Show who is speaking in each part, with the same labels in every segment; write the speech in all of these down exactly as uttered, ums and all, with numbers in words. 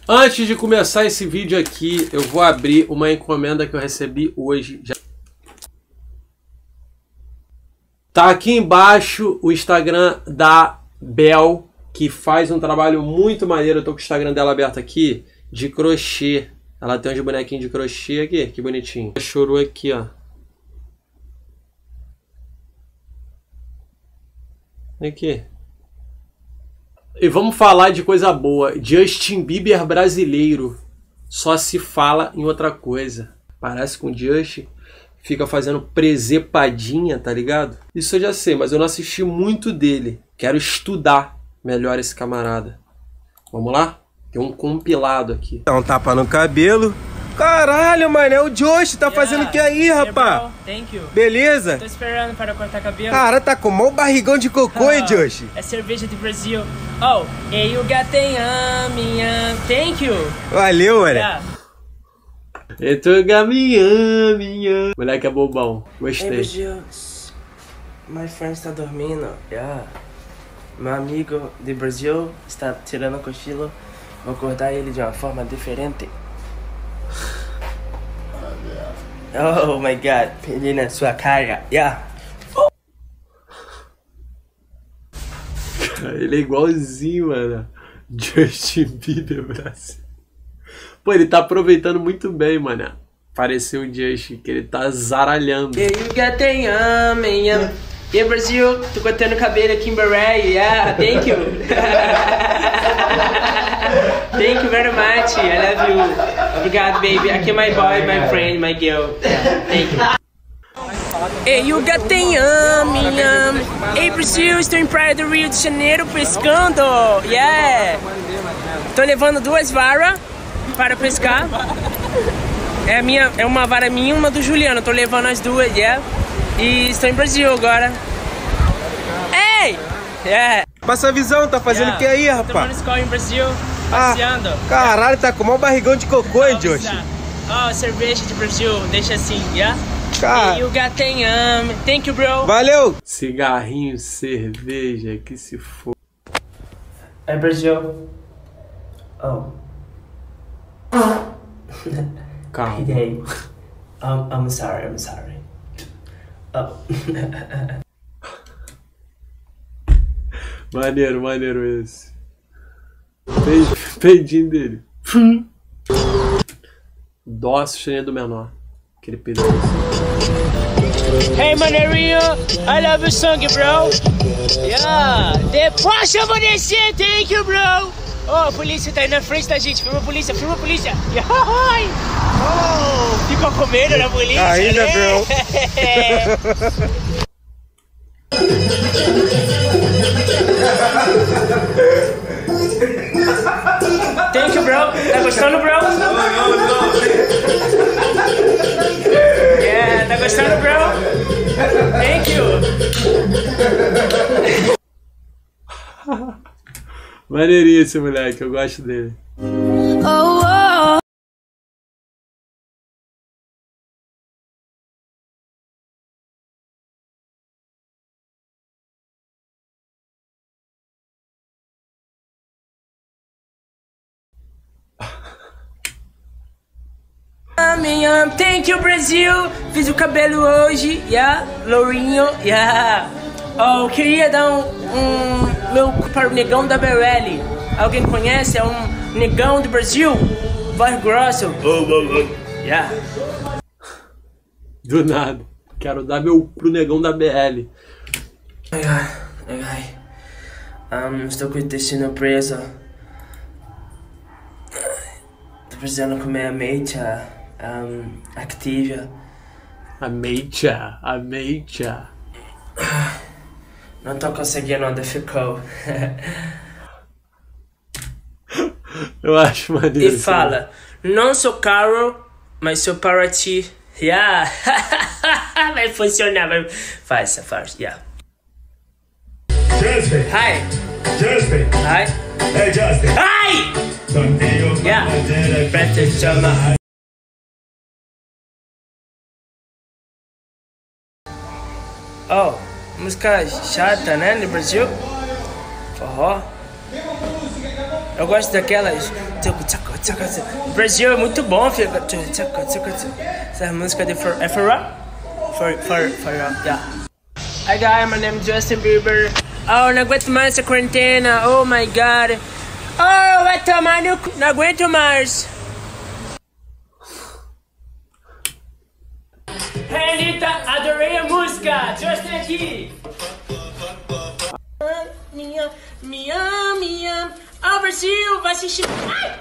Speaker 1: Antes de começar esse vídeo aqui, eu vou abrir uma encomenda que eu recebi hoje. Já... Tá aqui embaixo o Instagram da Bel, que faz um trabalho muito maneiro. Eu tô com o Instagram dela aberto aqui, de crochê. Ela tem uns bonequinhos de crochê aqui, que bonitinho. Chorou aqui, ó. Aqui. E vamos falar de coisa boa. Justin Bieber brasileiro. Só se fala em outra coisa. Parece com o Justin. Fica fazendo presepadinha, tá ligado? Isso eu já sei, mas eu não assisti muito dele. Quero estudar melhor esse camarada. Vamos lá? Tem um compilado aqui.
Speaker 2: Dá um tapa no cabelo. Caralho, mano, é o Josh, tá yeah. fazendo o que aí, rapaz?
Speaker 3: Thank you.
Speaker 2: Beleza?
Speaker 3: Tô esperando para cortar cabelo.
Speaker 2: Cara, tá com mó barrigão de cocô, hein, Josh?
Speaker 3: É cerveja do Brasil. Oh, e you got a minha. Thank you.
Speaker 2: Valeu, mano.
Speaker 3: Yeah.
Speaker 1: E tu gaminha, minha. Moleque é bobão. Gostei.
Speaker 4: Hey, Brasil. My friend está dormindo. Yeah. Meu amigo de Brasil está tirando cochilo. Vou acordar ele de uma forma diferente. Oh my god, peguei na sua cara. Yeah. Oh.
Speaker 1: Ele é igualzinho, mano. Justin Bieber Brasil. Pô, ele tá aproveitando muito bem, mano. Pareceu o Justin, que ele tá zaralhando.
Speaker 4: Yeah, you got a minha. E yeah, Brasil, tô cortando cabelo aqui em Bahrein. Yeah, thank you. Thank you very much. I love you. Obrigado, baby. Aqui é my boy, my friend, my girl. Yeah, thank you. Hey, you got a minha. Hey, Brasil, estou em Praia do Rio de Janeiro pescando. Yeah. Tô levando duas varas para pescar. É, a minha, é uma vara minha e uma do Juliano. Tô levando as duas, yeah. E estou em Brasil agora. Ei! Yeah.
Speaker 2: Passa a visão, tá fazendo o yeah. que aí, rapaz?
Speaker 3: Tomando escola em Brasil, passeando.
Speaker 2: Ah, caralho, tá com mó barrigão de cocô, hein, Josh?
Speaker 3: Oh, cerveja de Brasil, deixa assim, yeah?
Speaker 4: Cara. You got um, thank you, bro.
Speaker 2: Valeu!
Speaker 1: Cigarrinho, cerveja, que se for.
Speaker 4: É Brasil. Oh.
Speaker 1: Calma.
Speaker 4: Hey, um, I'm sorry, I'm sorry. Oh.
Speaker 1: Maneiro, maneiro esse. Peidinho dele. Dó sustenido do menor. Aquele peidinho.
Speaker 3: Hey, maneirinho, I love your song, bro. Yeah. Depois eu vou descer, thank you, bro. Oh, a polícia tá aí na frente da gente. Filma a polícia, filma a polícia. Yeah. Oh, ficou com medo da polícia,
Speaker 2: ainda,
Speaker 3: né?
Speaker 2: bro.
Speaker 4: Thank you, bro. Tá gostando, bro?
Speaker 1: Não, não, não.
Speaker 4: Yeah, tá gostando, bro? Thank you.
Speaker 1: Maneirinho esse moleque, eu gosto dele.
Speaker 5: Oh, oh.
Speaker 4: Thank you, Brasil. Fiz o cabelo hoje, yeah, lourinho, yeah. Oh, queria dar um, um meu para o negão da Berelli. Alguém conhece? É um negão do Brasil, voz grossa. Oh, oh, oh. Yeah.
Speaker 1: Do nada. Quero dar meu pro negão da B L.
Speaker 4: Ai, ai, ai. Um, estou com o intestino preso. Tô precisando comer a meita. Um, Activia.
Speaker 1: A meita, a meita.
Speaker 4: Não tô conseguindo onde ficou.
Speaker 1: Eu acho maneiro.
Speaker 4: E fala, não sou Carol, mas sou para ti. Yeah. Vai funcionar, vai. Faz essa farsa, yeah.
Speaker 6: Justin.
Speaker 4: Hi.
Speaker 6: Justin.
Speaker 4: Hi.
Speaker 6: Hey, Justin.
Speaker 4: Hi. Yeah. Pra te chamar. Oh, música chata, né, no Brasil? Forró. Eu gosto daquelas. Brasil é muito bom, filho. Essa música de For, é For Rock? For, for, for Rock, yeah. Hi guys, my name is Justin Bieber. Oh, não aguento mais essa quarentena. Oh my god. Oh, vai tomar no cu. Não aguento mais. Hey Anitta, adorei a música. Justin aqui. Minha, minha, minha. Oh, Brasil, vai assistir. Ai!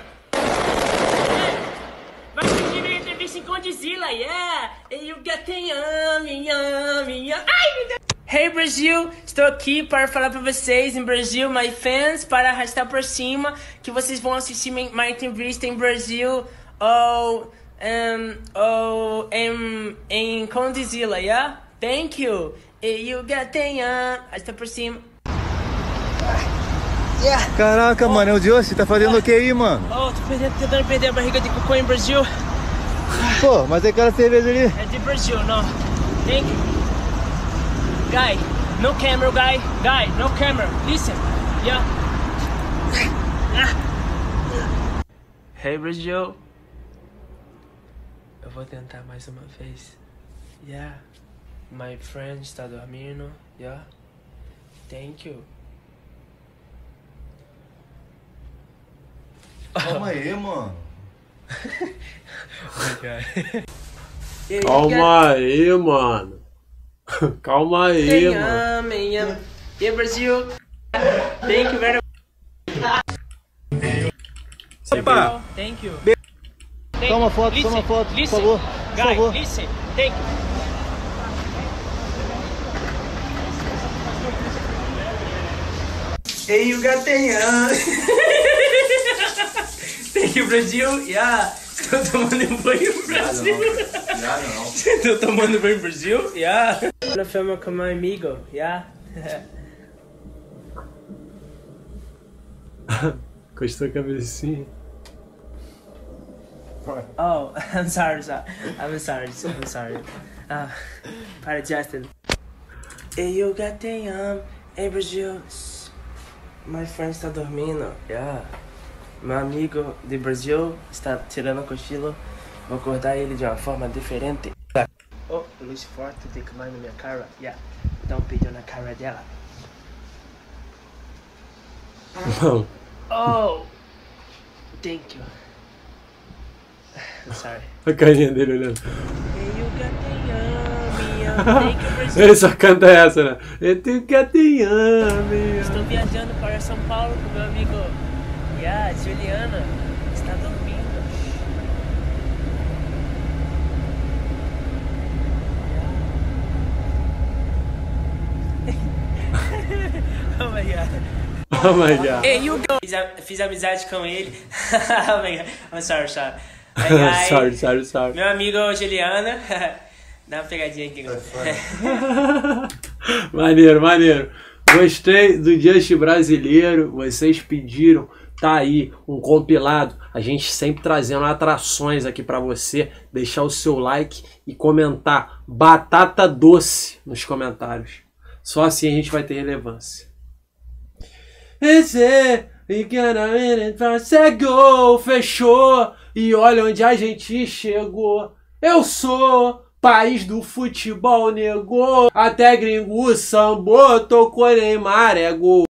Speaker 4: Vai assistir a entrevista com Godzilla, yeah. E o gatinho, minha, minha. Ai, meu Deus. Hey Brasil, estou aqui para falar para vocês em Brasil, my fans, para arrastar por cima que vocês vão assistir minha entrevista em Brasil ou um, ou em, em Godzilla, yeah? Thank you. E o gatinho, arrasta por cima. Yeah.
Speaker 2: Caraca, oh. Mano, é o Josh, tá fazendo o que aí, mano?
Speaker 4: Oh, tô perdendo, tentando perder a barriga de cocô em Brasil.
Speaker 2: Pô, mas é aquela cerveja ali?
Speaker 4: É de Brasil, não. Thank you. Guy, no camera, guy. Guy, no camera. Listen. Yeah. Hey, Brasil. Eu vou tentar mais uma vez. Yeah. My friend está dormindo. Yeah. Thank you.
Speaker 2: Calma aí, mano.
Speaker 1: Calma aí, mano. Calma aí, mano.
Speaker 4: E Brasil. Thank you very much.
Speaker 2: Opa.
Speaker 4: Thank you.
Speaker 2: Toma foto,
Speaker 4: listen,
Speaker 2: toma foto,
Speaker 4: listen,
Speaker 2: por favor.
Speaker 4: Guy,
Speaker 2: por favor.
Speaker 4: Listen. Thank you. Hey, you got Thank you, Brasil. Yeah. Estou tomando banho no Brasil.
Speaker 2: Já não.
Speaker 4: Estou tomando banho no Brasil. Yeah. Na filma com meu amigo. Yeah.
Speaker 1: Gostou a cabecinha?
Speaker 4: Oh, I'm sorry, sorry. I'm sorry, I'm sorry. Uh, para Justin. Hey, you got Hey, Brasil. My friend está dormindo. Yeah. Meu amigo de Brasil está tirando o cochilo. Vou acordar ele de uma forma diferente. Oh, luz forte tem que mais na minha cara. Yeah. Dá um pedido na cara dela.
Speaker 1: Não.
Speaker 4: Oh, thank you. I'm sorry.
Speaker 1: A carinha dele olhando.
Speaker 4: Hey, you got Thank you, Brasil.
Speaker 1: Ele só canta essa, né? Eu tenho gatinha,
Speaker 4: Estou viajando para São Paulo com meu amigo. Yeah, Juliana está dormindo. Oh my god.
Speaker 1: Oh my god.
Speaker 4: Hey, you go. Fiz, a, fiz amizade com ele. Oh my god. I'm sorry, sorry. Aí,
Speaker 1: sorry, sorry, sorry.
Speaker 4: Meu amigo Juliana. Dá uma pegadinha aqui.
Speaker 1: Maneiro, maneiro. Gostei do Just brasileiro. Vocês pediram. Tá aí um compilado, a gente sempre trazendo atrações aqui pra você. Deixar o seu like e comentar batata doce nos comentários. Só assim a gente vai ter relevância. Esse chegou, fechou. E olha onde a gente chegou. Eu sou país do futebol, negou. Até gringo sambou, tocou Neymar, é gol.